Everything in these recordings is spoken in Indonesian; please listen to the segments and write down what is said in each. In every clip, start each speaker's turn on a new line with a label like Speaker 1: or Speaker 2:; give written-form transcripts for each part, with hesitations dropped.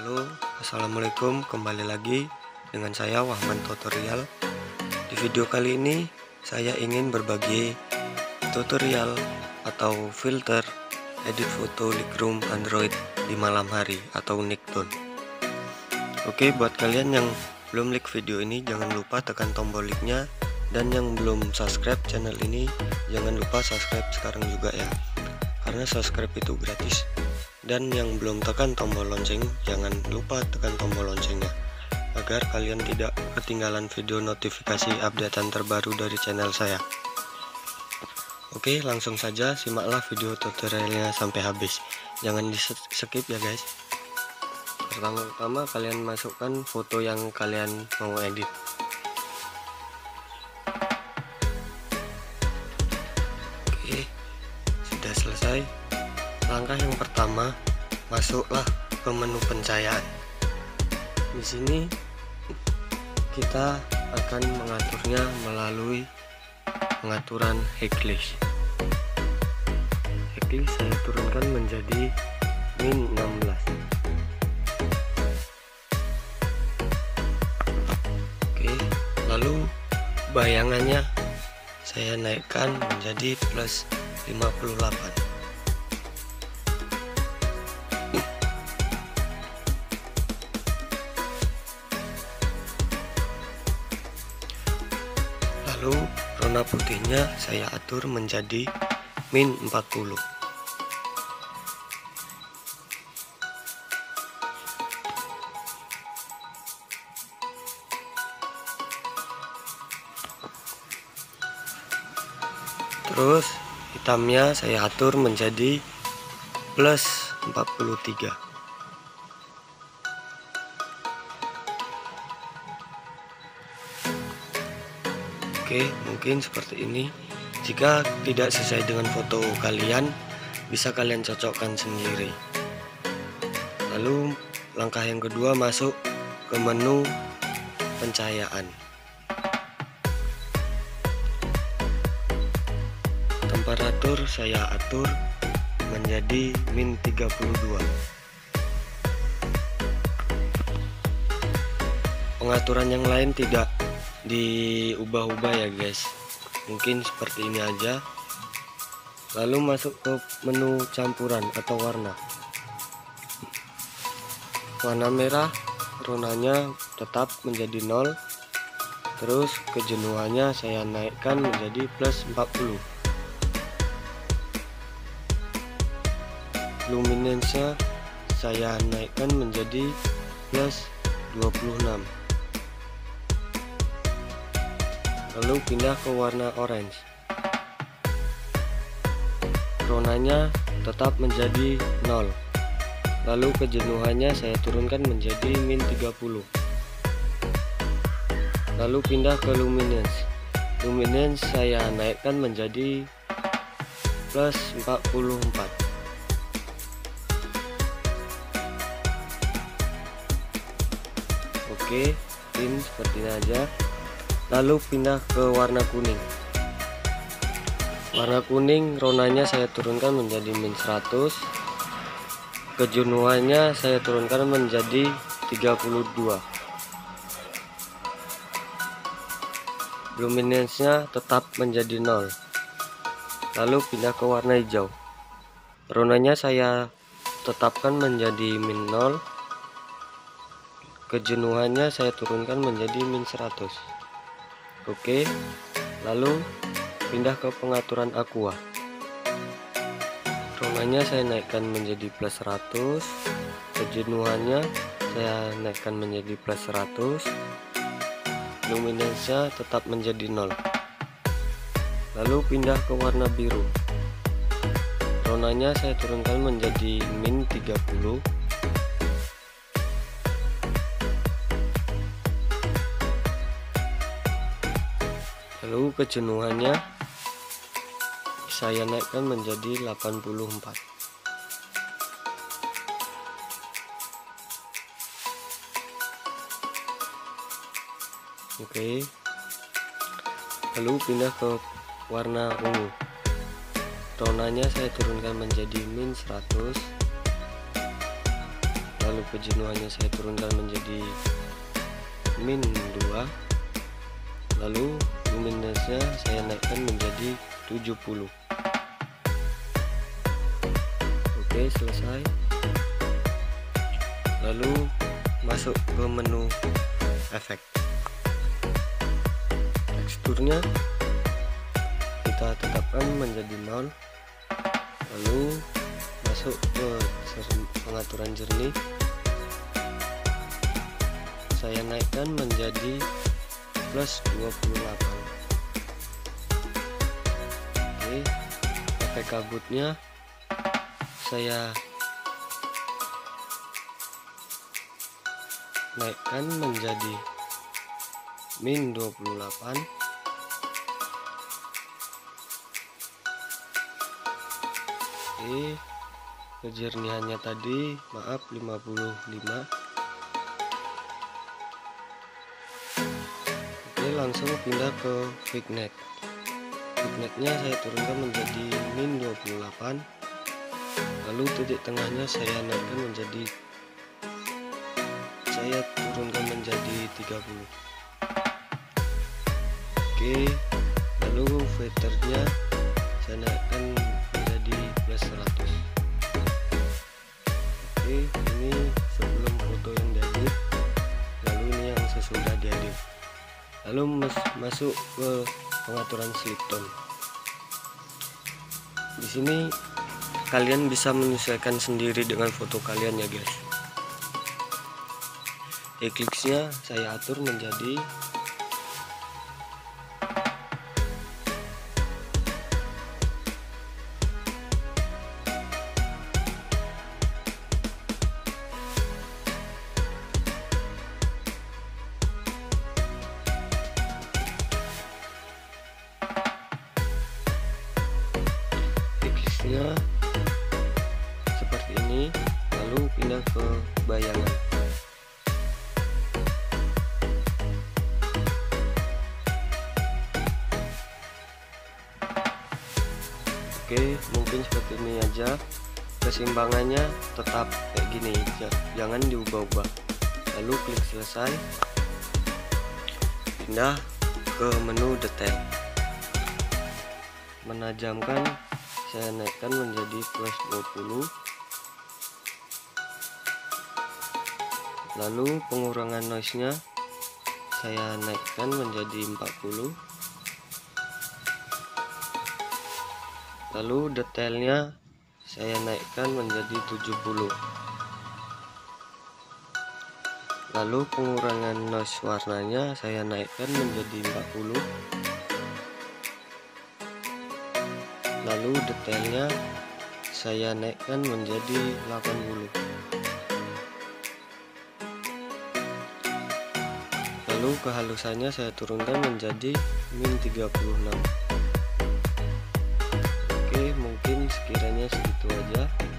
Speaker 1: Halo, assalamualaikum, kembali lagi dengan saya Wahman Tutorial. Di video kali ini saya ingin berbagi tutorial atau filter edit foto Lightroom Android di malam hari atau nighttime. Oke, buat kalian yang belum like video ini jangan lupa tekan tombol like-nya, dan yang belum subscribe channel ini jangan lupa subscribe sekarang juga ya, karena subscribe itu gratis. Dan yang belum tekan tombol lonceng, jangan lupa tekan tombol loncengnya agar kalian tidak ketinggalan video notifikasi updatean terbaru dari channel saya. Oke, langsung saja simaklah video tutorialnya sampai habis, jangan di skip ya guys. Pertama-tama kalian masukkan foto yang kalian mau edit. Oke, sudah selesai. Langkah yang pertama, masuklah ke menu pencahayaan. Di sini kita akan mengaturnya melalui pengaturan high-class. High-class saya turunkan menjadi min 16. Oke, lalu bayangannya saya naikkan menjadi plus 58. Lalu warna putihnya saya atur menjadi min 40. Terus hitamnya saya atur menjadi plus 43. Oke, mungkin seperti ini. Jika tidak sesuai dengan foto kalian, bisa kalian cocokkan sendiri. Lalu langkah yang kedua, masuk ke menu pencahayaan. Temperatur saya atur menjadi min 32. Pengaturan yang lain tidak diubah-ubah ya guys, mungkin seperti ini aja. Lalu masuk ke menu campuran atau warna. Warna merah ronanya tetap menjadi 0. Terus kejenuhannya saya naikkan menjadi plus 40. Luminance-nya saya naikkan menjadi plus 26. Lalu pindah ke warna orange. Ronanya tetap menjadi 0. Lalu kejenuhannya saya turunkan menjadi min 30. Lalu pindah ke luminance. Luminance saya naikkan menjadi plus 44. Oke, ini seperti ini aja. Lalu pindah ke warna kuning. Warna kuning ronanya saya turunkan menjadi min 100. Kejenuhannya saya turunkan menjadi 32. Luminance-nya tetap menjadi 0. Lalu pindah ke warna hijau. Ronanya saya tetapkan menjadi min 0. Kejenuhannya saya turunkan menjadi min 100. Oke, lalu pindah ke pengaturan aqua. Ronanya saya naikkan menjadi plus 100. Kejenuhannya saya naikkan menjadi plus 100. Luminance-nya tetap menjadi 0. Lalu pindah ke warna biru. Ronanya saya turunkan menjadi min 30. Lalu kejenuhannya saya naikkan menjadi 84. Oke. Lalu pindah ke warna ungu. Tonanya saya turunkan menjadi min 100. lalu kejenuhannya saya turunkan menjadi min 2, lalu luminance-nya saya naikkan menjadi 70. Oke, selesai. Lalu masuk ke menu efek. Teksturnya kita tetapkan menjadi 0, lalu masuk ke pengaturan jernih, saya naikkan menjadi plus 28. Oke, efek kabutnya saya naikkan menjadi min 28. Oke, kejernihannya tadi maaf 55. Oke, langsung pindah ke vignette. Vignette-nya saya turunkan menjadi min 28, lalu titik tengahnya saya naikkan menjadi, saya turunkan menjadi 30. Oke, lalu filternya saya naikkan menjadi plus 100. Oke, ini sebelum foto yang diedit, lalu ini yang sesudah diedit. Lalu masuk ke pengaturan slip tone. Di sini kalian bisa menyesuaikan sendiri dengan foto kalian ya guys. Eclipse-nya saya atur menjadi seperti ini, lalu pindah ke bayangan. Oke, mungkin seperti ini aja. Keseimbangannya tetap kayak gini, jangan diubah-ubah. Lalu klik selesai, pindah ke menu detail. Menajamkan saya naikkan menjadi plus 20, lalu pengurangan noise-nya saya naikkan menjadi 40, lalu detailnya saya naikkan menjadi 70, lalu pengurangan noise warnanya saya naikkan menjadi 40, lalu detailnya saya naikkan menjadi 80, lalu kehalusannya saya turunkan menjadi min 36. Oke, mungkin sekiranya segitu aja.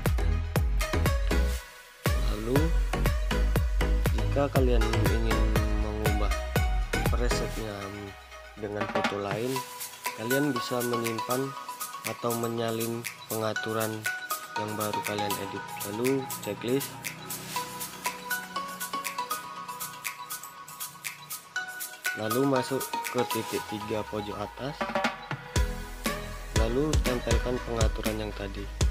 Speaker 1: Lalu jika kalian ingin mengubah presetnya dengan foto lain, kalian bisa menyimpan atau menyalin pengaturan yang baru kalian edit. Lalu checklist, lalu masuk ke titik 3 pojok atas, lalu tempelkan pengaturan yang tadi.